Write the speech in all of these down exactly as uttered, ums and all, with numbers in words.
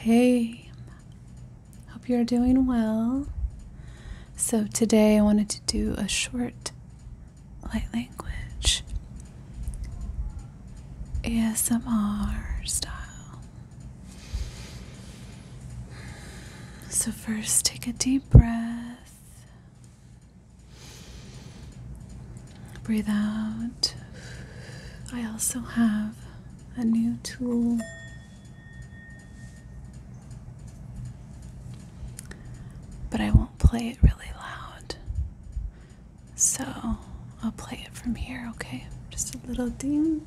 Hey, hope you're doing well. So today I wanted to do a short light language A S M R style. So first take a deep breath. Breathe out. I also have a new tool. But I won't play it really loud. So I'll play it from here, okay? Just a little ding.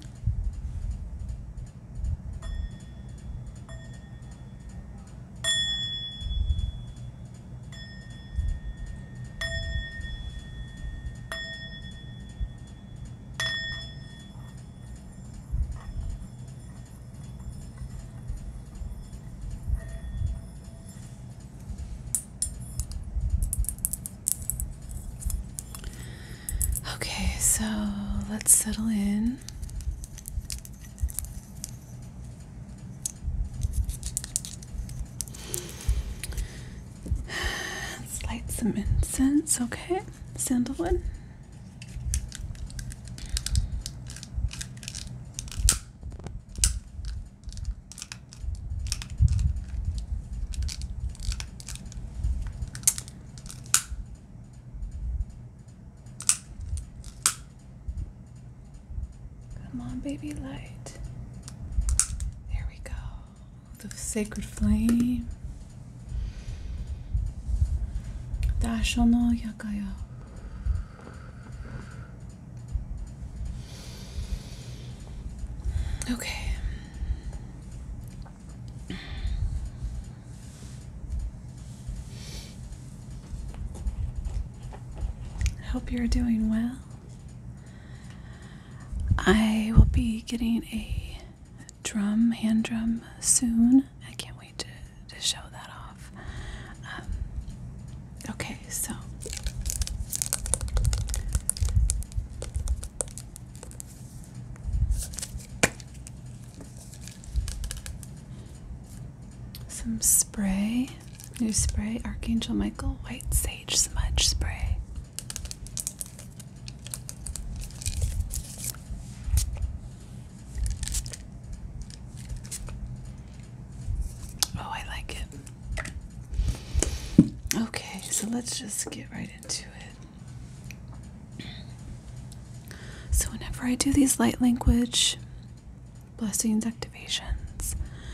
Okay, so let's settle in. Let's light some incense, okay? Sandalwood. Come on, baby light. There we go. The sacred flame. Dashono yakaya. Okay. I hope you're doing well. I will be getting a drum, hand drum soon. I can't wait to, to show that off. Um, okay, so some spray, new spray, Archangel Michael White Sage Smudge Spray. Okay, so let's just get right into it. So whenever I do these light language blessings activations,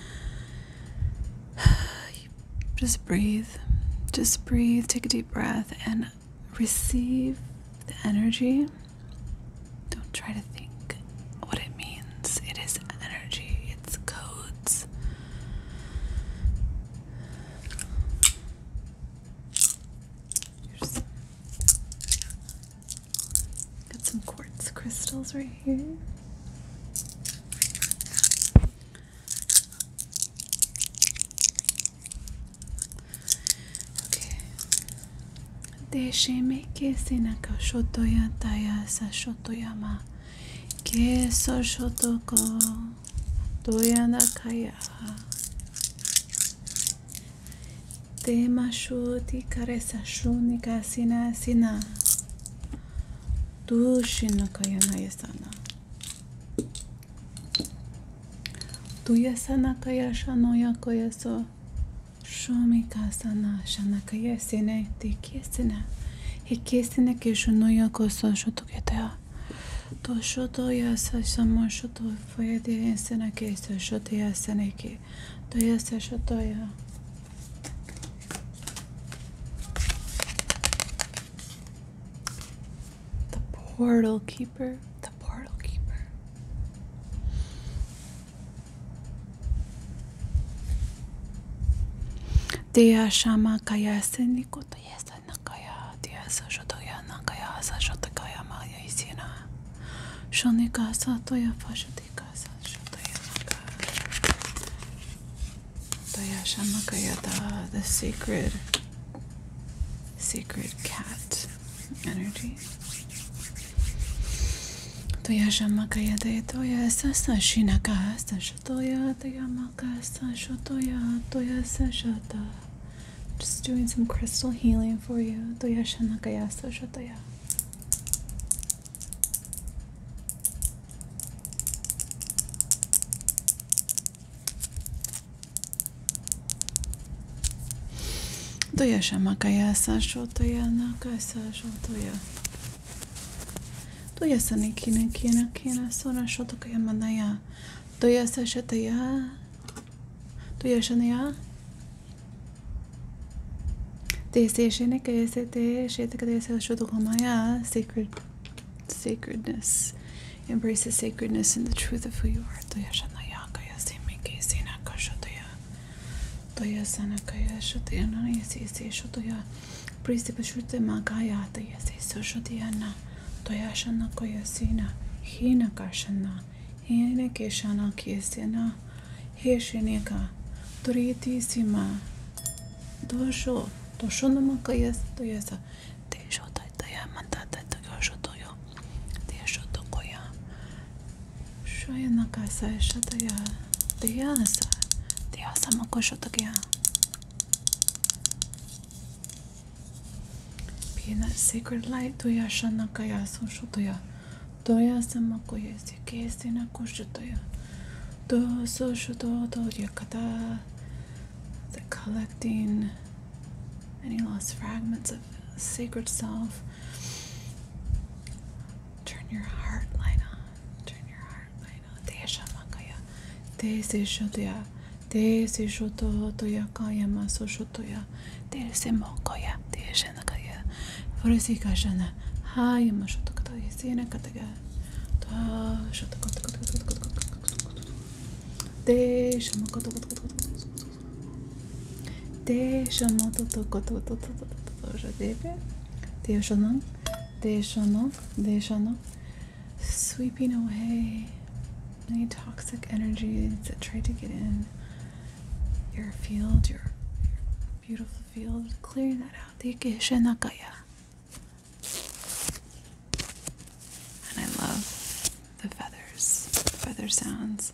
just breathe. Just breathe, take a deep breath, and receive the energy. Don't try to think what it means. It is energy, it's codes. Here's got some quartz crystals right here. Desheme que senaka shotoya taya sa shotoyama que so shotoko doyana kaya te mashuti karesa shunika sina sina tu shino kaya na yasana tu yasana kaya shanoya koya so Shomika sana shanakaya sene te kesena he kesena ke shunoya koso shotoketa to shotoya sa samo shoto foya de sena ke sa shotoya seneke to ya sa shotoya the portal keeper the portal keeper. Dia shama kaya seniko to yesa nakaya dia sa shotoya nakaya sa shotokaya maya isina shonika sa toya fashotika sa shotoya naka toya shama kaya da the sacred sacred cat energy. Toya shamakaya de toya sasa shinaka sashotoya toya maka sashotoya toya sashota. Just doing some crystal healing for you. Toya shanakaya sashotoya. Toya shamakaya sashotoya naka sashotoya. Toya sanikina kina kina sona shotokaya manaya. Toya sashataya. Toya shanaya. Te se shene kaya se te shete kaya se shotokamaya. Sacred sacredness. Embrace the sacredness and the truth of who you are. Toya shanaya kaya se meke sina kashotoya. Toya sana kaya shotoya na yasi se shotoya. Praise the bashute makaya toya se so shotoya na. Toya shana koya sina, hina kashana, hina keshana kiesina, heshineka, toriti sima, dosho, dosho namakayas, toyasa, desho toya mantata toyosho toyo, desho tokoya, shoyanakasa shatoya, deyasa, deyasa makosho tokia. In that sacred light, toya shana kaya so shotoya, toya samakoya sike sina koshotoya, to so shoto to yakata, the collecting any lost fragments of sacred self. Turn your heart light on, turn your heart light on. Te shamakaya, te se shotoya, te se shoto toya kaya maso shotoya, te se mokoya, te shanakaya. Foresi kashana, hai mashoto kata yesina kataga, ta shoto koto koto koto koto koto koto, de shamokoto koto koto koto, de shamoto to koto koto koto koto, jadebe, de shono, de shono, de shono, sweeping away any toxic energies that try to get in your field, your, your beautiful field, clearing that out. De shanakaya. And I love the feathers, the feather sounds.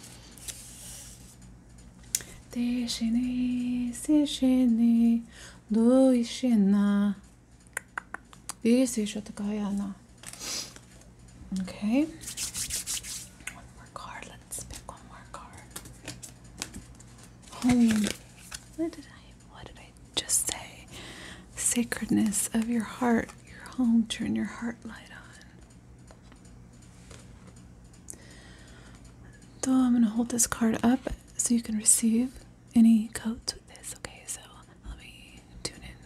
De shene, se shene, do ishina, isi shotakayana. Okay. One more card. Let's pick one more card. Home. What did I? What did I just say? Sacredness of your heart, your home. Turn your heart light on. So I'm going to hold this card up so you can receive any codes with this. Okay, so let me tune in.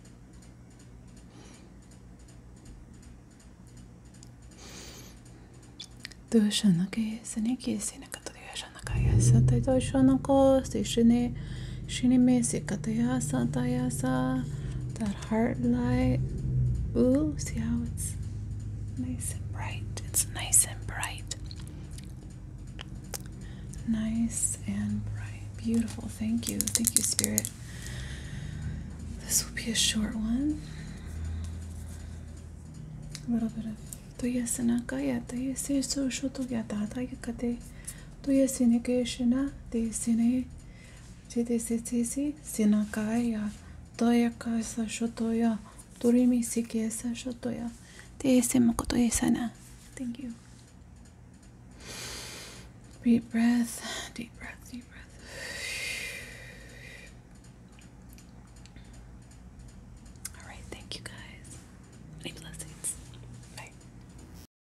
Doshanake seneki senekataya shanakaya satay doshanako seshine shinime sekataya sataya sa. That heart light. Ooh, see how it's nice and bright. It's nice and bright. Nice and bright. Beautiful. Thank you. Thank you, Spirit. This will be a short one. A little bit of Toya Sanakaya, Toya Seso Shotoyata, Tayakate, Toya Sineke Shina, De Sine, Tete Sitisi, Sinakaya, Toya Kasa Shotoya, Torimi Sikesa Shotoya, De Simokotoya Sana. Thank you. Deep breath, deep breath, deep breath.